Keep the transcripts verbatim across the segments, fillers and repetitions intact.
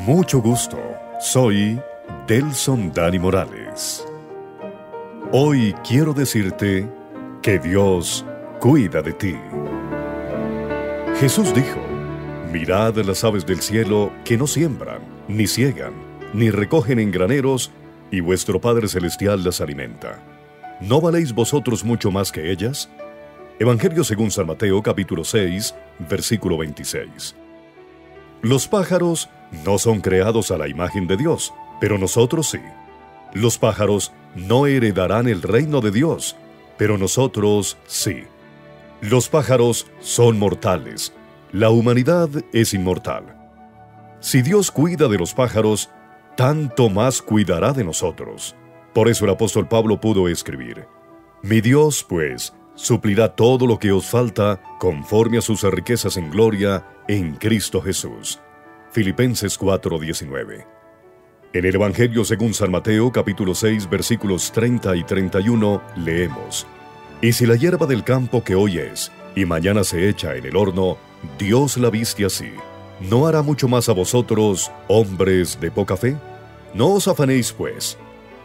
Mucho gusto, soy Delson Dani Morales. Hoy quiero decirte que Dios cuida de ti. Jesús dijo: mirad las aves del cielo que no siembran, ni siegan, ni recogen en graneros, y vuestro Padre Celestial las alimenta. ¿No valéis vosotros mucho más que ellas? Evangelio según San Mateo, capítulo seis, versículo veintiséis. Los pájaros no son creados a la imagen de Dios, pero nosotros sí. Los pájaros no heredarán el reino de Dios, pero nosotros sí. Los pájaros son mortales. La humanidad es inmortal. Si Dios cuida de los pájaros, tanto más cuidará de nosotros. Por eso el apóstol Pablo pudo escribir: mi Dios, pues, suplirá todo lo que os falta conforme a sus riquezas en gloria en Cristo Jesús. Filipenses cuatro diecinueve. En el Evangelio según San Mateo, capítulo seis, versículos treinta y treinta y uno, leemos: y si la hierba del campo que hoy es, y mañana se echa en el horno, Dios la viste así, ¿no hará mucho más a vosotros, hombres de poca fe? No os afanéis, pues.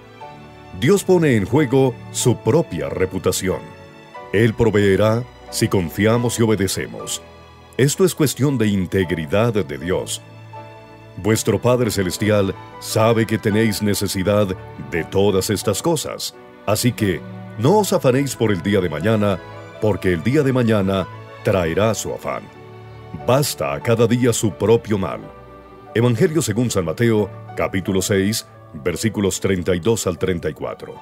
Dios pone en juego su propia reputación. Él proveerá si confiamos y obedecemos. Esto es cuestión de integridad de Dios. Vuestro Padre Celestial sabe que tenéis necesidad de todas estas cosas, así que no os afanéis por el día de mañana, porque el día de mañana traerá su afán. Basta a cada día su propio mal. Evangelio según San Mateo, capítulo seis, versículos treinta y dos al treinta y cuatro.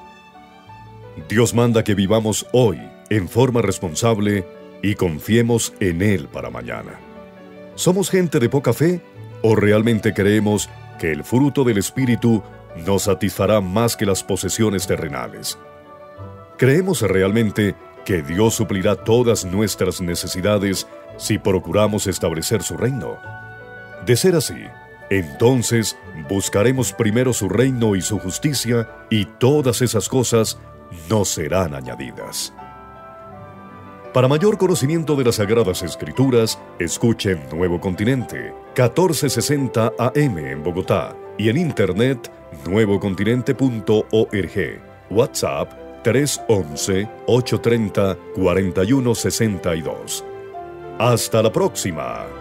Dios manda que vivamos hoy en forma responsable y confiemos en Él para mañana. ¿Somos gente de poca fe o realmente creemos que el fruto del Espíritu nos satisfará más que las posesiones terrenales? ¿Creemos realmente que Dios suplirá todas nuestras necesidades si procuramos establecer su reino? De ser así, entonces buscaremos primero su reino y su justicia, y todas esas cosas nos serán añadidas. Para mayor conocimiento de las Sagradas Escrituras, escuchen Nuevo Continente, catorce sesenta A M en Bogotá, y en internet nuevo continente punto org. WhatsApp tres once, ocho treinta, cuarenta y uno sesenta y dos. Hasta la próxima.